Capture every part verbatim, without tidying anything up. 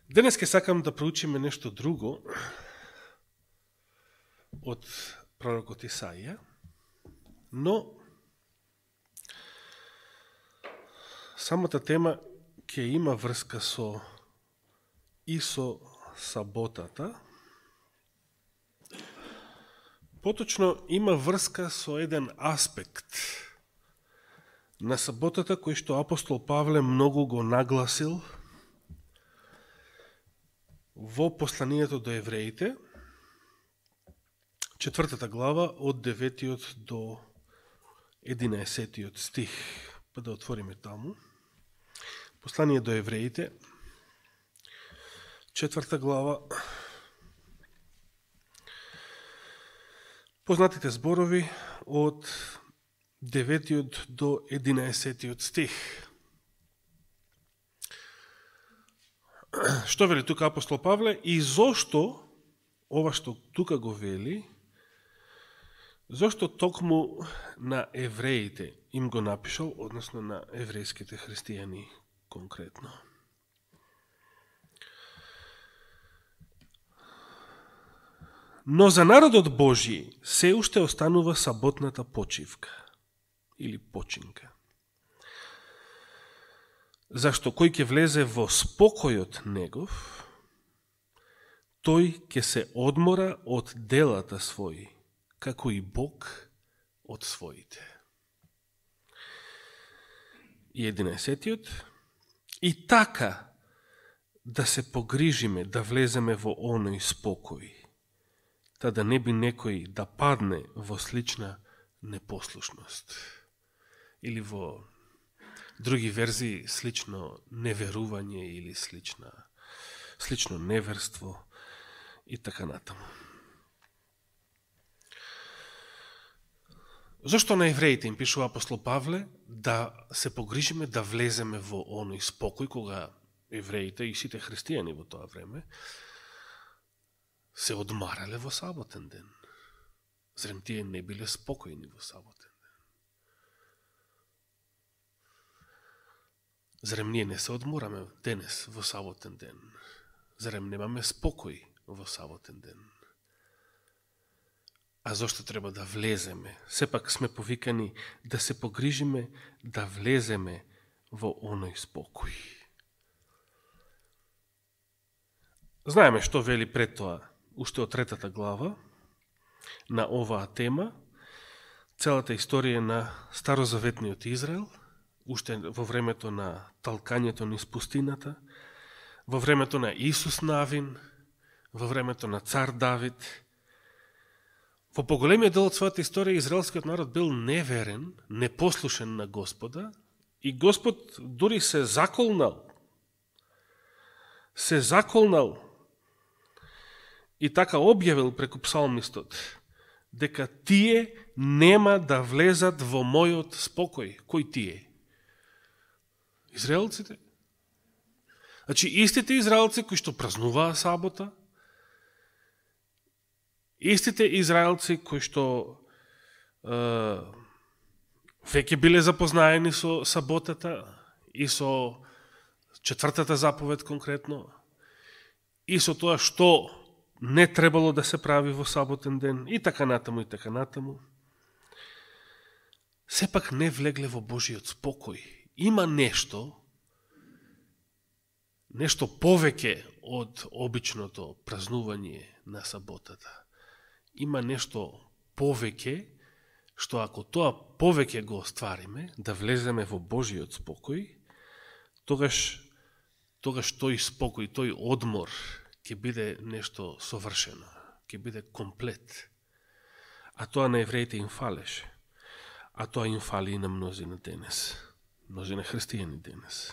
Денес ке сакам да проучиме нешто друго од пророкот Исаија, но самата тема ќе има врска со и со саботата. Поточно има врска со еден аспект на саботата кој што апостол Павле многу го нагласил во посланието до евреите, четвртата глава од деветиот до единаесеттиот стих. Па да отвориме таму. Послание до евреите, четврта глава, познатите зборови од деветиот до единаесеттиот стих. Што вели тука апостол Павле и зошто ова што тука го вели, зошто токму на евреите им го напишал, односно на еврејските христијани конкретно. Но за народот Божји се уште останува саботната почивка или починка. Зашто кој ќе влезе во спокојот негов, тој ќе се одмора од делата своји, како и Бог од своите. И единаесеттиот. И така да се погрижиме да влеземе во оној спокој, та да не би некој да падне во слична непослушност. Или во други верзии слично неверување или слична, слично неверство и така натаму. Зошто на евреите им пишува апостол Павле да се погрижиме да влеземе во оној спокој, кога евреите и сите христијани во тоа време се одмарале во саботен ден. Зарем тие не биле спокојни во саботен ден? Зарем ние не се одмораме денес во саботен ден? Зарем немаме спокој во саботен ден? А зошто треба да влеземе? Сепак сме повикани да се погрижиме да влеземе во оној спокој. Знаеме што вели пред тоа, уште од третата глава, на оваа тема, целата историја на старозаветниот Израел, уште во времето на талкањето низ пустината, во времето на Исус Навин, во времето на цар Давид. Во поголемиот дел од својата историја израелскиот народ бил неверен, непослушен на Господа и Господ дури се заколнал. Се заколнал и така објавил преку псалмистот дека тие нема да влезат во мојот спокој. Кој тие? Израелците. Значи, истите израелци кои што празнуваа сабота, истите израелци кои што е, веќе биле запознаени со саботата и со четвртата заповед конкретно, и со тоа што не требало да се прави во саботен ден, и така натаму, и така натаму, сепак не влегле во Божиот спокој. Има нешто, нешто повеќе од обичното празнување на саботата. Има нешто повеќе, што ако тоа повеќе го оствариме, да влеземе во Божиот спокој, тогаш, тогаш тој спокој, тој одмор ќе биде нешто совршено, ќе биде комплет. А тоа на евреите им фалеше. А тоа им фали и на мнозина денес. Мнозина христијани денес.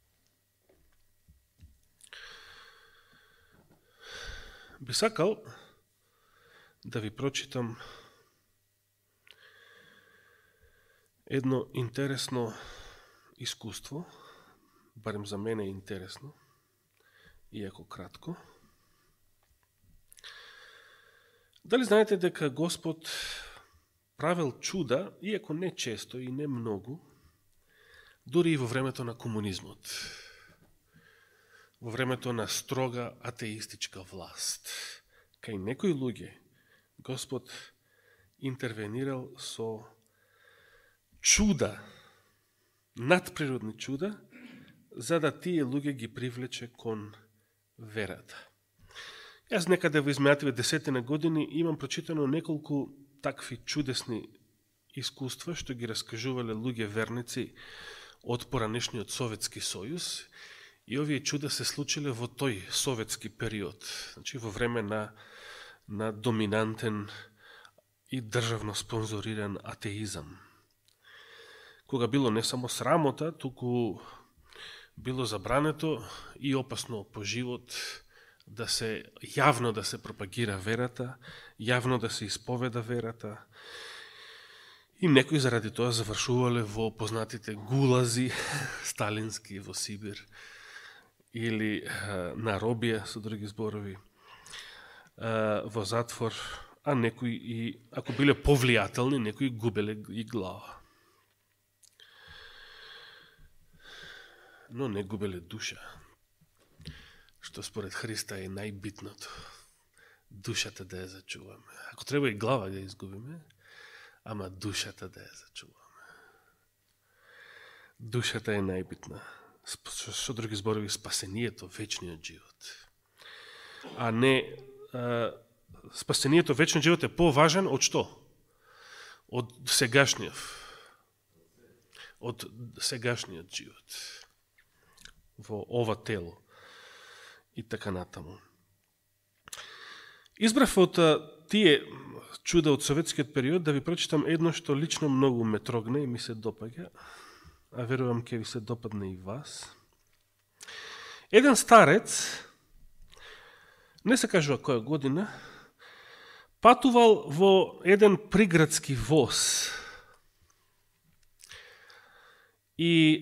Би сакал да ви прочитам едно интересно искуство, барем за мене е интересно, иако кратко. Дали знаете дека Господ правил чуда, иако не често и не многу, дури и во времето на комунизмот? во времето на строга атеистичка власт. Кај некои луѓе Господ интервенирал со чуда, надприродни чуда, за да тие луѓе ги привлече кон верата. Јас некаде во изминативе десетина години имам прочитано неколку такви чудесни искуства што ги раскажувале луѓе верници од поранешниот Советски сојуз, и овие чуда се случиле во тој советски период, значи во време на, на доминантен и државно спонзориран атеизам. Кога било не само срамота, туку било забрането и опасно по живот да се јавно да се пропагира верата, јавно да се исповеда верата. И некои заради тоа завршувале во познатите гулази сталински во Сибир или на робија, со други зборови, во затвор, а некои и, ако биле повлијателни, некои губеле и глава. Но не губеле душа, што според Христа е најбитното. Душата да ја зачуваме. Ако треба и глава да ја изгубиме, ама душата да ја зачуваме. Душата е најбитна. Со други зборови, спасението, вечниот живот. А не, а, спасението, вечниот живот е поважен од што? Од сегашниот. Од сегашниот живот. Во ова тело. И така натаму. Избрав од тие чуда од советскиот период да ви прочитам едно што лично многу ме трогне и ми се допаѓа, а верувам ќе ви се допадне и вас. Еден старец, не се кажува која година, патувал во еден приградски воз. И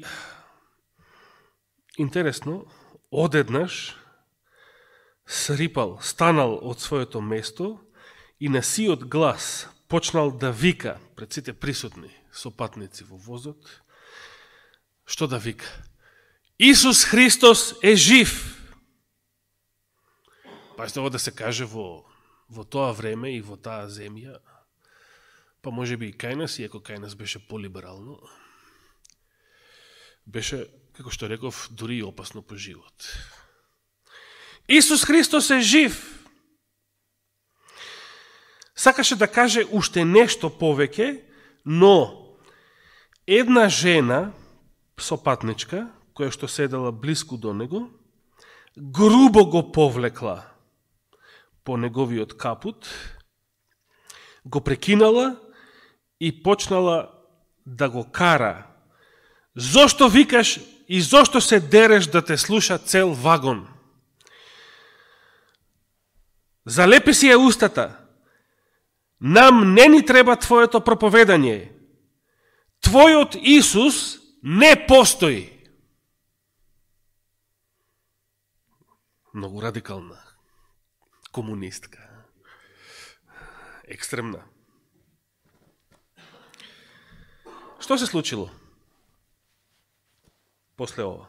интересно, одеднаш срипал, станал од своето место и на сиот глас почнал да вика пред сите присутни сопатници во возот. Што да вика? Исус Христос е жив! Пајте, ово да се каже во, во тоа време и во таа земја, па може би и кај нас, иако кај нас беше полиберално, беше, како што реков, дури и опасно по живот. Исус Христос е жив! Сакаше да каже уште нешто повеќе, но една жена, сопатничка, која што седела близко до него, грубо го повлекла по неговиот капут, го прекинала и почнала да го кара. Зошто викаш и зошто се дереш да те слуша цел вагон? Залепи си ја устата. Нам не ни треба твоето проповедање. Твојот Исус не постои. Многу радикална. Комунистка. Екстремна. Што се случило после ова?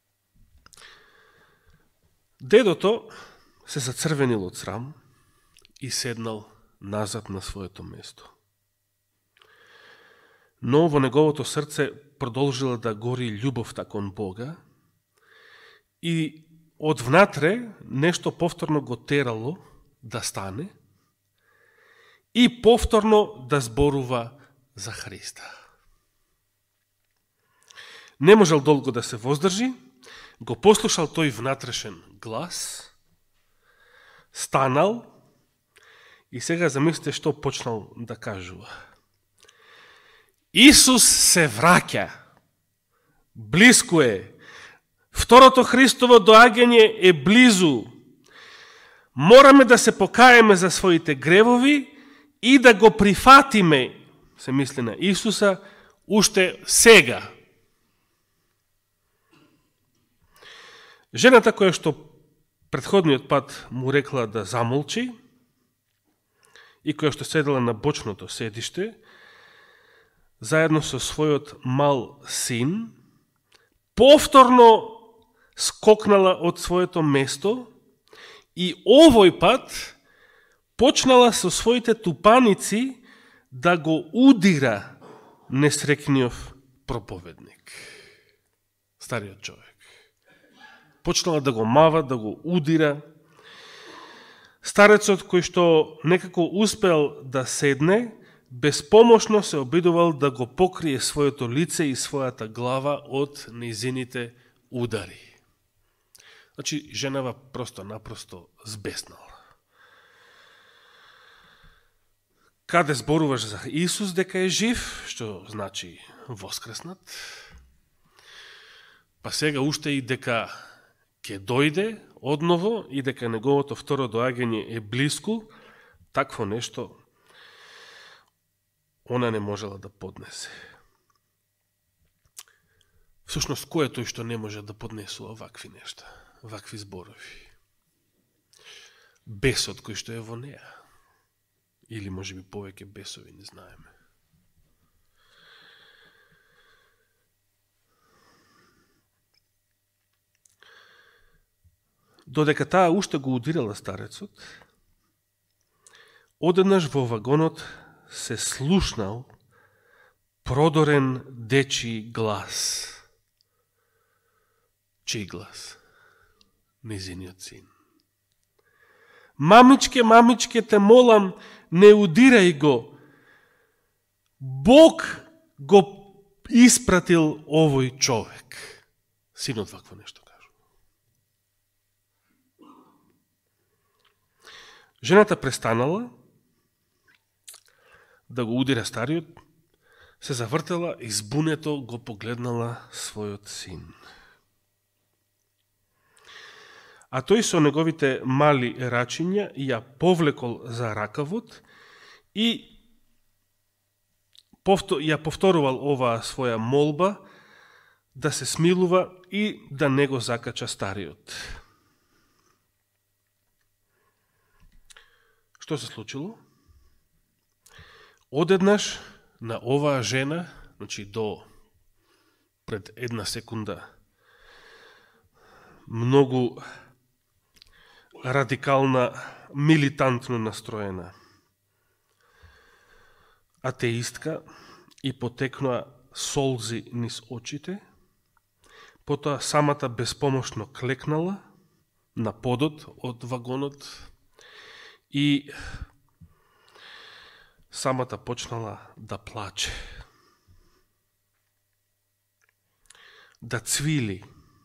Дедото се зацрвенил од срам и седнал назад на своето место. Но во неговото срце продолжила да гори љубовта кон Бога и од внатре нешто повторно го терало да стане и повторно да зборува за Христа. Не можел долго да се воздржи, го послушал тој внатрешен глас, станал и сега замислите што почнал да кажува. Исус се враќа. Близко е. Второто Христово доаѓање е близу. Мораме да се покаеме за своите гревови и да го прифатиме, се мисли на Исуса, уште сега. Жената која што предходниот пат му рекла да замолчи и која што седела на бочното седиште, заедно со својот мал син, повторно скокнала од своето место и овој пат почнала со своите тупаници да го удира несрекниот проповедник. Стариот човек. Почнала да го мава, да го удира. Старецот кој што некако успел да седне, безпомошно се обидувал да го покрие своето лице и својата глава од незините удари. Значи, женава просто-напросто збеснала. Каде зборуваш за Исус дека е жив, што значи воскреснат, па сега уште и дека ќе дојде одново и дека неговото второ доаѓање е блиску, такво нешто она не можела да поднесе. Всушност, кој е тој што не може да поднесува вакви нешта, вакви зборови? Бесот кој што е во неа. Или може би повеќе бесови, не знаеме. Додека таа уште го удирала старецот, одеднаш во вагонот се слушнал продорен дечи глас. Чиј глас? Незиниот син. Мамичке, мамичке, те молам, не удирај го. Бог го испратил овој човек. Синот вакво нешто кажу. Жената престанала да го удира стариот, се завртела и збунето го погледнала својот син. А тој со неговите мали рачиња ја повлекол за ракавот и ја повторувал оваа своја молба да се смилува и да не го закача стариот. Што се случило? Одеднаш на оваа жена, значи до пред една секунда, многу радикална, милитантно настроена атеистка и потекнуа солзи низ очите, потоа самата безпомошно клекнала на подот од вагонот и самата почнала да плаче, да цвили,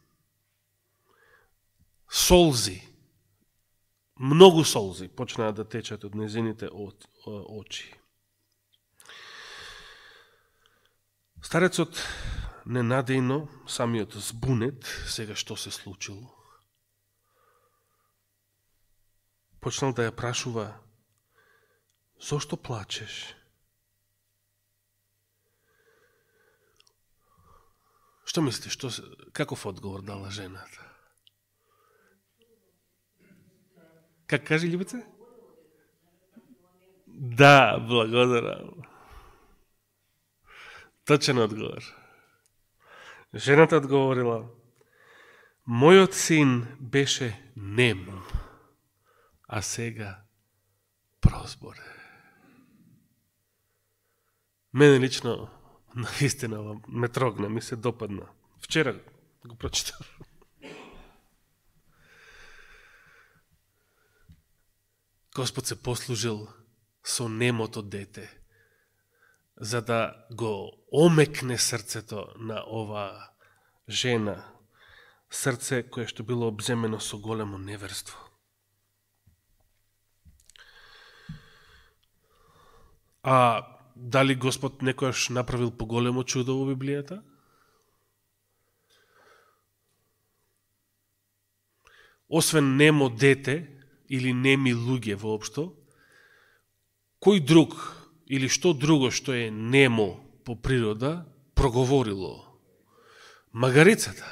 солзи, многу солзи почнаа да течат од незините очи. Старецот ненадејно, самиот збунет, сега што се случило, почнал да ја прашува: зошто плачеш? Што мислите, што, каков одговор дала жената? Как кажи, Љубица? Да, благодарам. Точен одговор. Жената одговорила: мојот син беше нем, а сега прозборе. Мене лично наистина ме трогна, ми се допадна. Вчера го прочитав. Господ се послужил со немото дете, за да го омекне срцето на оваа жена, срце кое што било обземено со големо неверство. А дали Господ некојаш направил поголемо чудо во Библијата? Освен немо дете или неми луѓе воопшто, кој друг или што друго што е немо по природа проговорило? Магарицата.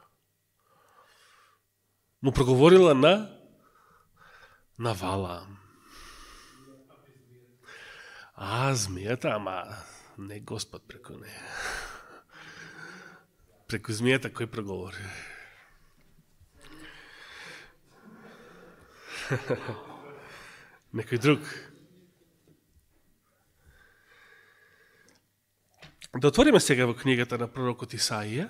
Му проговорила на на Валаам. А, змијата, ама не Господ преку неја. Преку змијата кој проговори? Некој друг. Да отвориме сега во книгата на пророкот Исаија,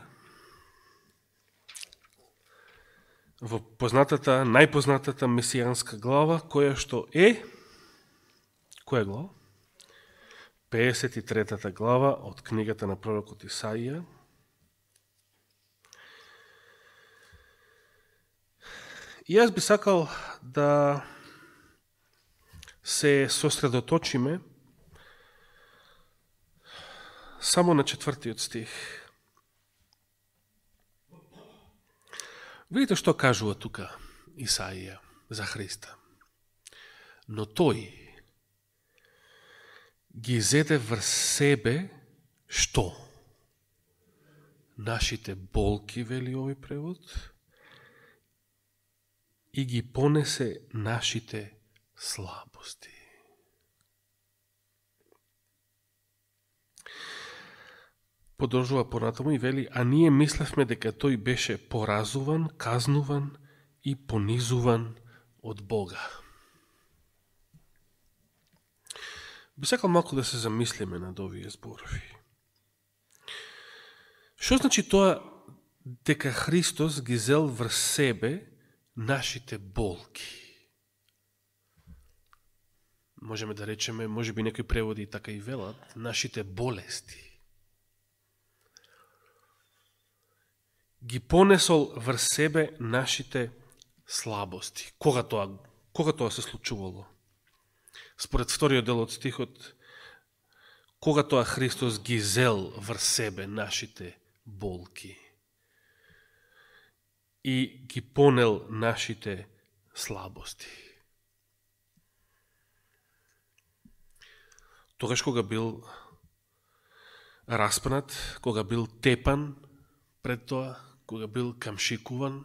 во познатата, најпознатата месијанска глава, која што е, која глава? пеесет и третата глава од книгата на пророкот Исаија. И јас би сакал да се сосредоточиме само на четвртиот стих. Видите што кажува тука Исаија за Христа. Но тој ги зеде врз себе што? Нашите болки, вели овој превод, и ги понесе нашите слабости. Подржува понатаму и вели, а ние мислевме дека тој беше поразуван, казнуван и понизуван од Бога. Би сакал малку да се замислиме над овие зборови. Што значи тоа дека Христос ги зел врз себе нашите болки? Можеме да речеме, може би некои преводи така и велат, нашите болести. Ги понесол врз себе нашите слабости. Кога тоа, кога тоа се случувало? Според вториот дел од стихот, кога тоа Христос ги зел врз себе нашите болки и ги понел нашите слабости. Тогаш кога бил распнат, кога бил тепан пред тоа, кога бил камшикуван,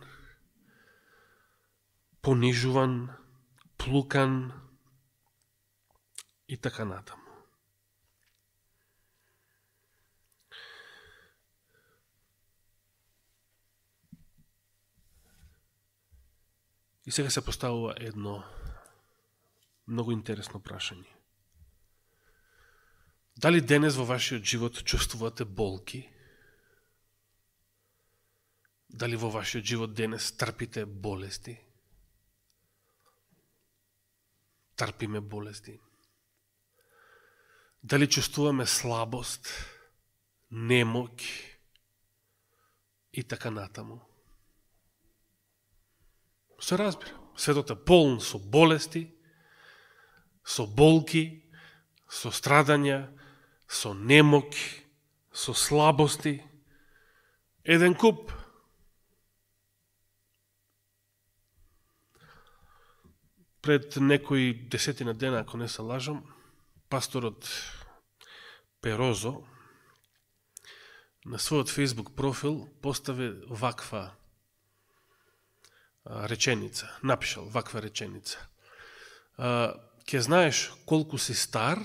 понижуван, плукан и така натаму. И сега се поставува едно многу интересно прашање. Дали денес во вашиот живот чувствувате болки? Дали во вашиот живот денес трпите болести? Трпиме болести? Дали чувствуваме слабост, немоќ и така натаму? Се разбира. Светот е полн со болести, со болки, со страдања, со немоќ, со слабости. Еден куп. Пред некои десетина дена, ако не се лажам, пасторот Перозо на својот Facebook профил постави ваква реченица, напишал ваква реченица. Ке знаеш колку си стар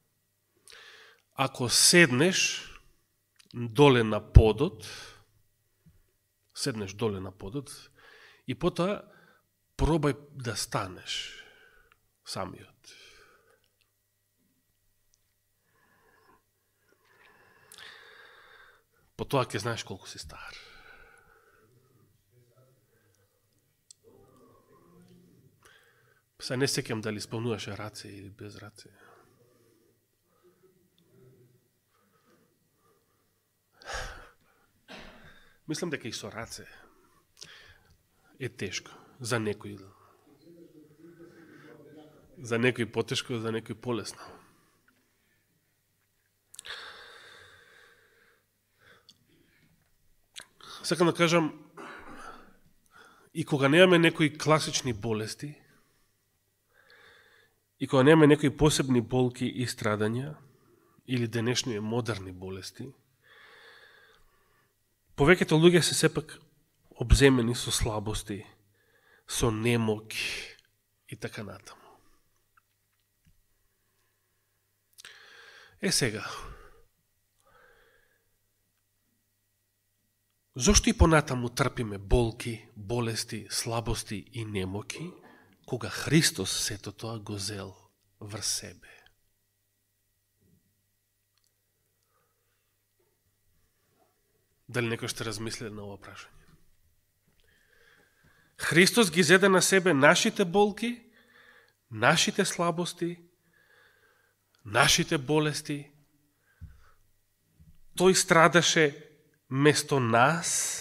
ако седнеш доле на подот, седнеш доле на подот и потоа пробај да станеш самиот. Потоа ќе знаеш колку си стар. Се не сеќам дали исполнуваше раце или без раце. Мислам дека и со раце е тешко за некој. За некој потешко, за некој полесно. Сакам да кажам, и кога немаме некои класични болести, и кога немаме некои посебни болки и страдања, или денешни модерни болести, повеќето луѓе се сепак обземени со слабости, со немоќ и така натаму. Е сега, зошто и понатаму трпиме болки, болести, слабости и немоки, кога Христос сето тоа го зел врз себе. Дали некој ще размисли на ова прашање? Христос ги зеде на себе нашите болки, нашите слабости, нашите болести. Тој страдаше место нас.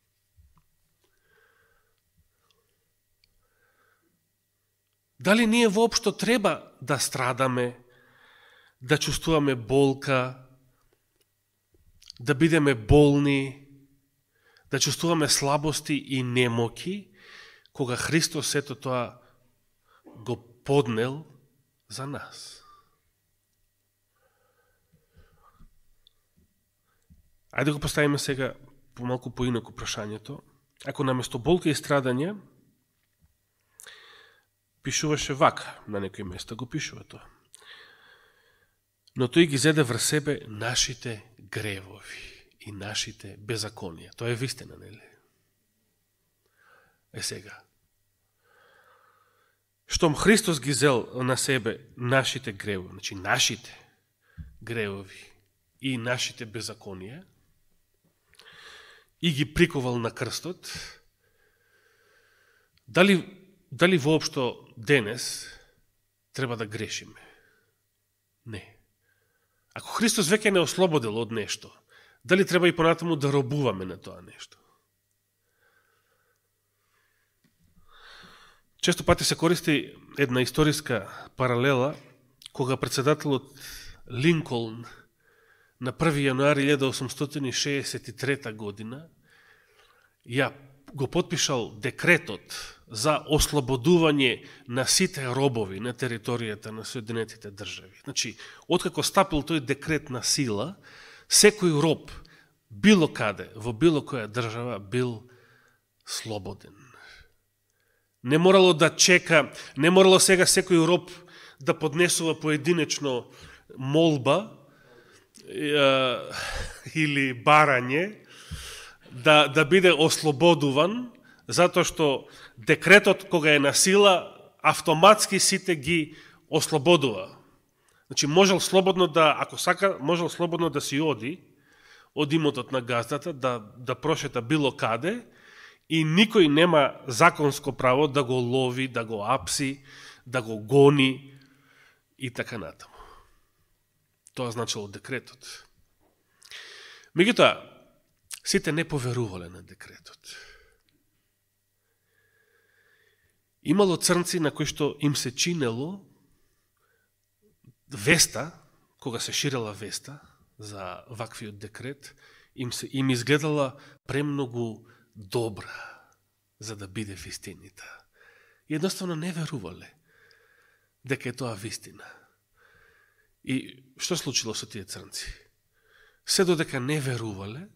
Дали ние воопшто треба да страдаме, да чувствуваме болка, да бидеме болни, да чувствуваме слабости и немоки, кога Христос сето тоа го поднел за нас? Ајде го поставиме сега помалку поинаку прашањето. Ако наместо болка и страдање пишуваше вака, на некој место го пишува тоа. Но тој ги зеде врз себе нашите гревови и нашите беззаконија. Тоа е вистина, нели? Е сега. Штом Христос ги зел на себе нашите гревови, значи нашите гревови и нашите беззаконија, и ги приковал на крстот, дали, дали воопшто денес треба да грешиме? Не. Ако Христос веќе не ослободил од нешто, дали треба и понатаму да робуваме на тоа нешто? Често пати се користи една историска паралела, кога председателот Линколн на први јануари илјада осумстотини шеесет и трета година ја го подпишал декретот за ослободување на сите робови на територијата на Соединетите држави. Значи, откако стапил тој декрет на сила, секој роб, било каде, во било која држава, бил слободен. Не морало да чека, не морало сега секој роб да поднесува поединечно молба е, или барање, да, да биде ослободуван, затоа што декретот кога е на сила, автоматски сите ги ослободува. Значи, можел слободно да, ако сака, можел слободно да си оди од имотот на газдата, да, да прошета било каде, и никој нема законско право да го лови, да го апси, да го гони и така натаму. Тоа значило декретот. Меѓутоа, сите не поверувале на декретот. Имало црнци на кои што им се чинело веста, кога се ширела веста за ваквиот декрет, им, се, им изгледала премногу добра за да биде вистинита. И едноставно не верувале дека е тоа вистина. И што случило со тие црнци? Се додека не верувале,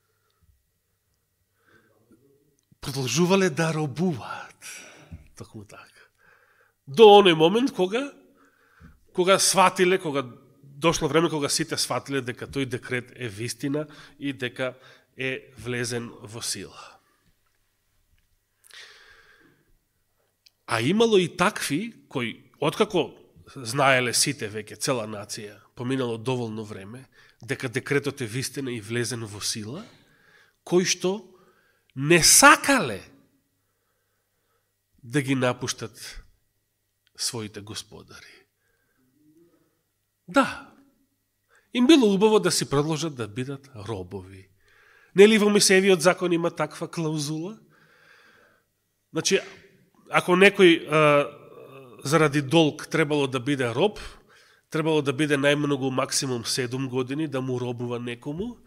продолжувале да робуваат. Токму така. До оној момент кога кога сватиле, кога дошло време кога сите сватиле дека тој декрет е вистина и дека е влезен во сила. А имало и такви кои, откако знаеле сите веќе, цела нација, поминало доволно време, дека декретот е вистина и влезен во сила, кои што не сакале да ги напуштат своите господари. Да, им било убаво да си продолжат да бидат робови. Нели во Мојсеевиот закон има таква клаузула? Значи, ако некој а, заради долг требало да биде роб, требало да биде најмногу максимум седум години да му робува некому,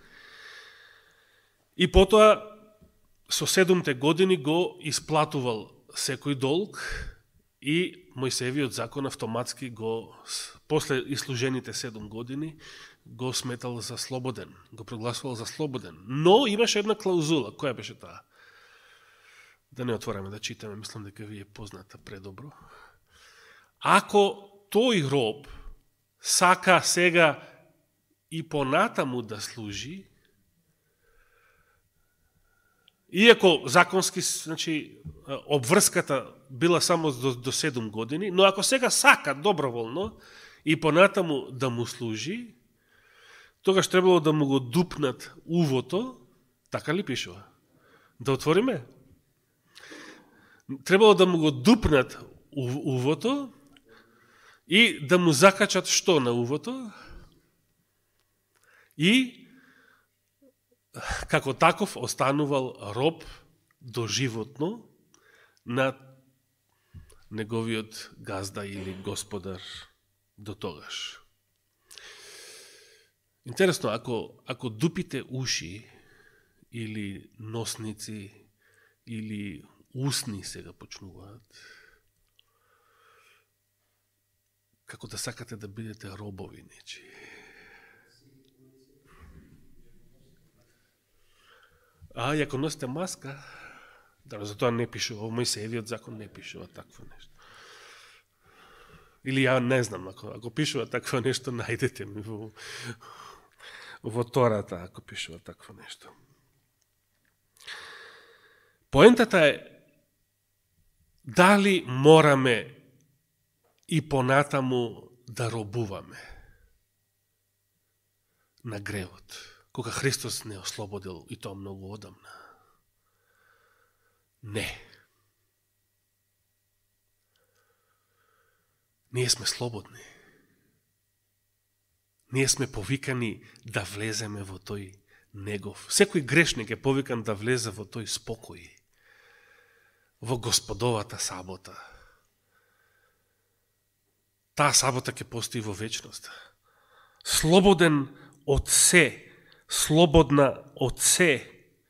и потоа со седумте години го исплатувал секој долг и Мојсеевиот закон автоматски го, после ислужените седум години, го сметал за слободен, го прогласувал за слободен. Но имаше една клаузула, која беше таа? Да не отвораме да читаме, мислам дека ви е позната предобро. Ако тој роб сака сега и понатаму да служи, Иако законски, значи, обврската била само до, до седум години, но ако сега сака доброволно и понатаму да му служи, тогаш требало да му го дупнат увото, така ли пишува? Да отвориме? Требало да му го дупнат увото и да му закачат што на увото и како таков останувал роб доживотно на неговиот газда или господар до тогаш. Интересно, ако, ако дупите уши или носници или усни сега почнуваат, како да сакате да бидете робови нечи. А, и ако носите маска, да, затоа не пишува, во Мојсеевиот закон не пишува такво нешто. Или ја не знам, ако, ако пишува такво нешто, најдете ми во, во Тората, ако пишува такво нешто. Поентата е, дали мораме и понатаму да робуваме на гревот, кога Христос не ослободил и тоа многу одамна? Не. Ние сме слободни. Ние сме повикани да влеземе во тој негов. Секој грешник е повикан да влезе во тој спокој, во Господовата сабота. Таа сабота ќе постои во вечност. Слободен од се, слободна од се,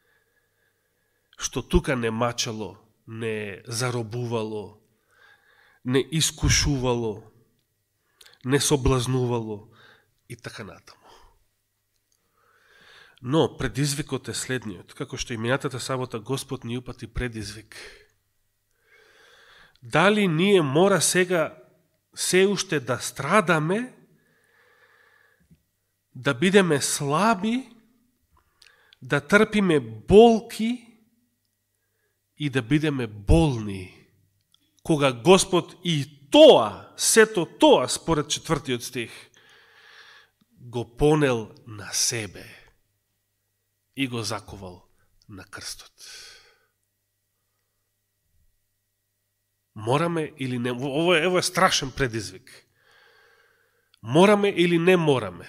што тука не мачало, не заробувало, не искушувало, не соблазнувало и така натаму. Но предизвикот е следниот, како што и минатата сабота Господ ни упати предизвик. Дали ние мора сега се уште да страдаме, да бидеме слаби, да трпиме болки и да бидеме болни, кога Господ и тоа, сето тоа, според четвртиот стих, го понел на себе и го заковал на крстот. Мораме или не? Ово е, ово е страшен предизвик. Мораме или не мораме?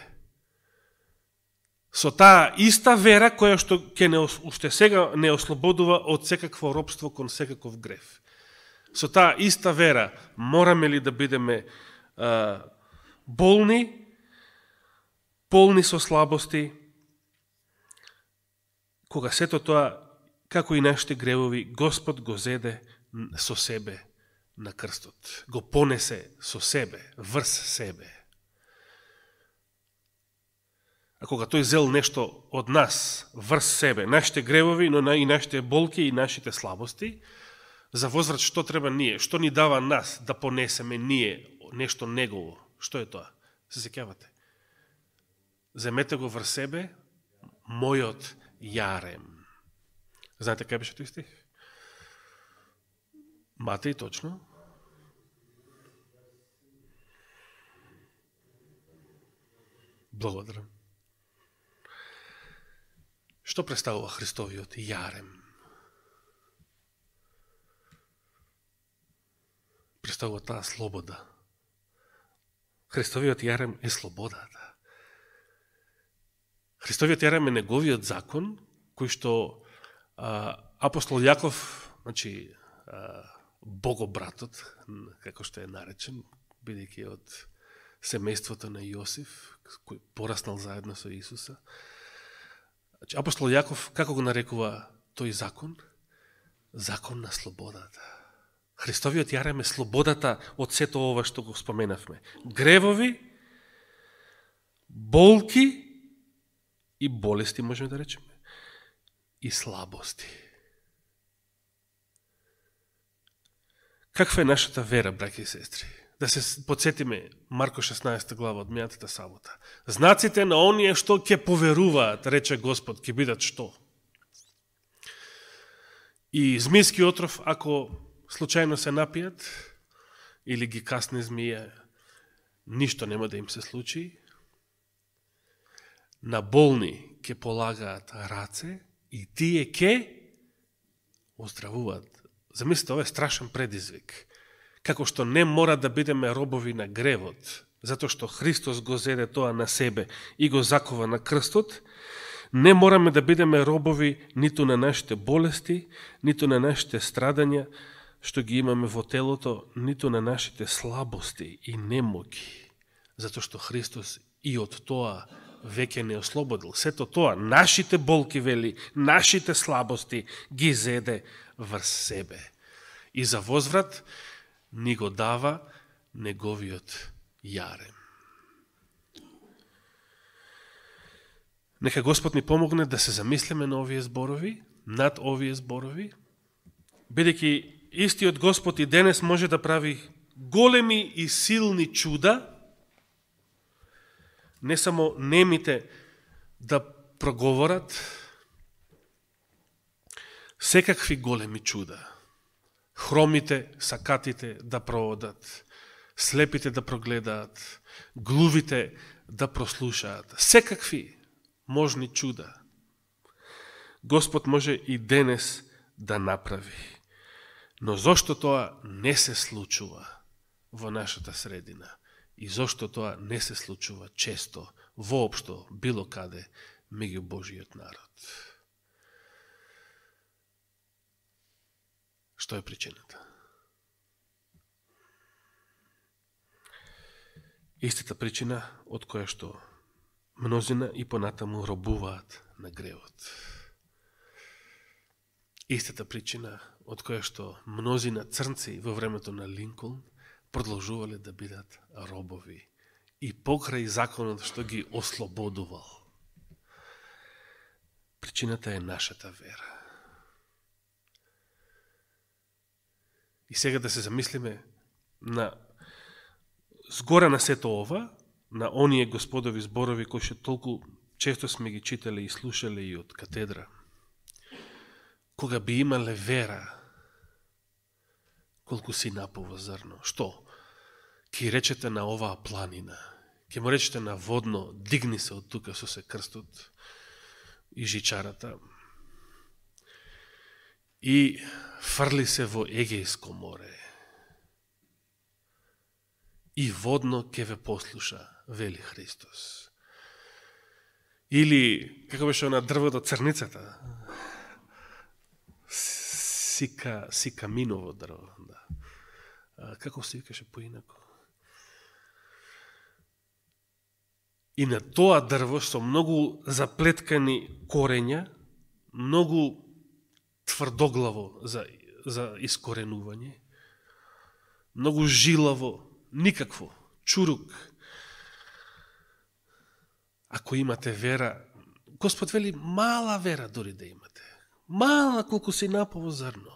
Со таа иста вера која што ќе не уште сега не ослободува од секакво робство кон секаков грев. Со таа иста вера мораме ли да бидеме а, болни, полни со слабости, кога сето тоа, како и нашите гревови, Господ го зеде со себе на крстот. Го понесе со себе, врз себе. А кога тој зел нешто од нас, врз себе, нашите гревови, но и нашите болки и нашите слабости, за возврат што треба ние, што ни дава нас да понесеме ние нешто негово. Што е тоа? Се сеќавате? Земете го врз себе, мојот јарем. Знаете кај беше тој стих? Матеј точно. Благодарам. Што представува Христовиот јарем? Представува таа слобода. Христовиот јарем е слободата. Христовиот јарем е неговиот закон, кој што а, апостол Јаков, значи а, богобратот, како што е наречен, бидејќи од семејството на Јосиф, кој пораснал заедно со Исуса. Значи, апостол Јаков, како го нарекува тој закон? Закон на слободата. Христовиот јарем е слободата од сето ова што го споменавме. Гревови, болки и болести, можеме да речеме, и слабости. Каква е нашата вера, браќи и сестри? Да се подсетиме Марко шеснаесета глава од минатата сабота. Знаците на оние што ќе поверуваат, рече Господ, ќе бидат што? И змијски отров, ако случајно се напијат, или ги касне змија, ништо нема да им се случи. На болни ќе полагаат раце и тие ќе оздравуваат. Замислите, ова е страшен предизвик. Како што не мора да бидеме робови на гревот, затоа што Христос го зеде тоа на себе и го закова на крстот, не мораме да бидеме робови ниту на нашите болести, ниту на нашите страдања, што ги имаме во телото, ниту на нашите слабости и немоки, затоа што Христос и од тоа веќе не ослободил. Сето тоа, нашите болки, вели, нашите слабости ги зеде врз себе. И за возврат ни го дава неговиот јарем. Нека Господ ни помогне да се замислиме на овие зборови, над овие зборови, бидејќи истиот Господ и денес може да прави големи и силни чуда, не само немите да проговорат, секакви големи чуда. Хромите, сакатите да проодат, слепите да прогледаат, глувите да прослушаат. Секакви можни чуда Господ може и денес да направи. Но зошто тоа не се случува во нашата средина? И зошто тоа не се случува често, воопшто, било каде, меѓу Божиот народ? Што е причината? Истата причина од која што мнозина и понатаму робуваат на гревот. Истата причина од која што мнозина црнци во времето на Линколн продолжувале да бидат робови и покрај законот што ги ослободувал. Причината е нашата вера. И сега да се замислиме на згора на сето ова, на оние Господови зборови кои што толку често сме ги читали и слушали и од катедра. Кога би имале вера, колку си напово зрно, што? Ке речете на оваа планина, ке му речете на водно, дигни се од тука со се крстот и жичарата и фрли се во Егејско море. И водно ке ве послуша, вели Христос. Или, како беше на дрвото црницата, Сика, сикаминово дрво, да. А, како се викаше поинако? И на тоа дрво со многу заплеткани корења, многу тврдоглаво за, за искоренување, многу жилаво, никакво, чурук. Ако имате вера, Господ вели мала вера дори да имате. Мала колку си напово зрно.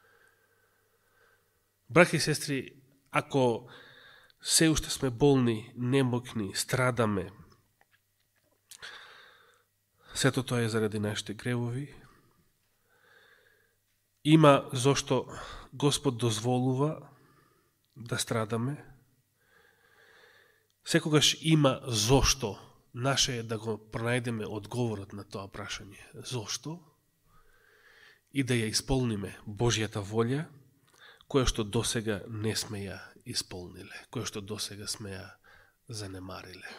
Браќи и сестри, ако се уште сме болни, немокни, страдаме, сето тоа е заради нашите гревови, има зошто Господ дозволува да страдаме, секогаш има зошто, наше е да го пронајдеме одговорот на тоа прашање. Зошто? И да ја исполниме Божјата волја, која што досега не сме ја исполниле, која што досега сме ја занемариле.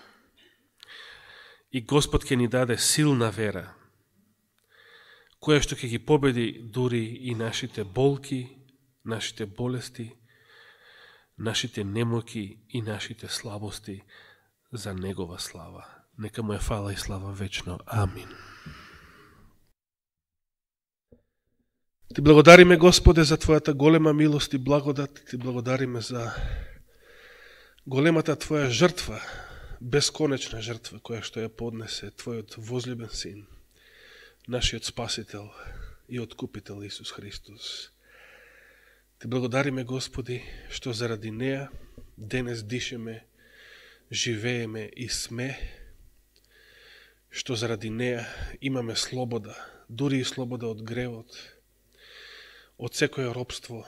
И Господ ќе ни даде силна вера, која што ќе ги победи дури и нашите болки, нашите болести, нашите немоки и нашите слабости за Негова слава. Нека му е фала и слава вечно. Амин. Ти благодариме, Господе, за Твојата голема милост и благодат. Ти благодариме за големата Твоја жртва, бесконечна жртва, која што ја поднесе Твојот возлюбен Син, нашиот Спасител и Откупител Исус Христос. Ти благодариме, Господи, што заради неа денес дишеме, живееме и сме, што заради неа имаме слобода, дури и слобода од гревот, од секое робство,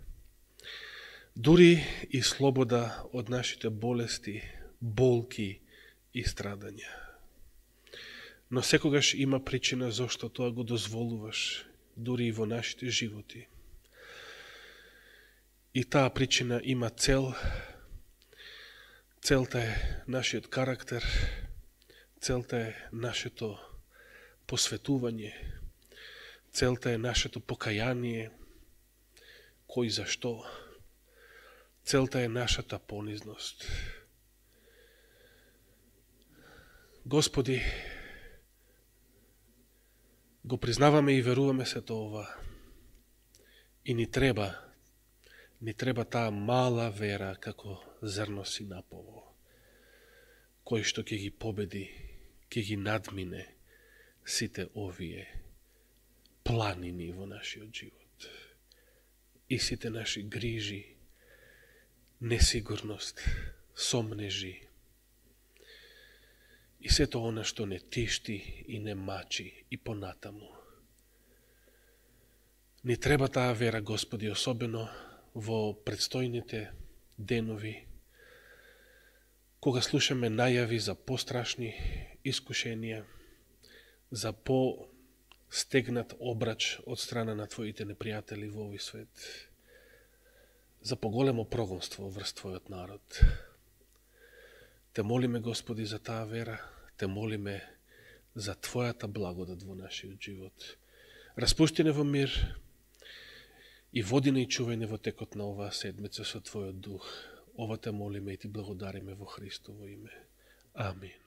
дури и слобода од нашите болести, болки и страдања. Но секогаш има причина зашто тоа го дозволуваш, дури и во нашите животи. И таа причина има цел. Целта е нашиот карактер, целта е нашето посветување, целта е нашето покаяние, кој за што, целта е нашата понизност. Господи, го признаваме и веруваме се тоа. И ни треба, ни треба таа мала вера како зрно синапово, кој што ќе ги победи, ќе ги надмине сите овие планини во нашиот живот. И сите наши грижи, несигурност, сомнежи, и сето она што не тишти и не мачи и понатаму. Ни треба таа вера, Господи, особено во предстојните денови, кога слушаме најави за пострашни искушенија, за по-стегнат обрач од страна на Твоите непријатели во овој свет, за поголемо прогонство врз Твојот народ. Те молиме, Господи, за таа вера, те молиме за Твојата благодат во нашиот живот. Распушти не во мир и води не и чувај не во текот на оваа седмица со Твојот дух. Ова те молиме и Ти благодариме во Христово име. Амин.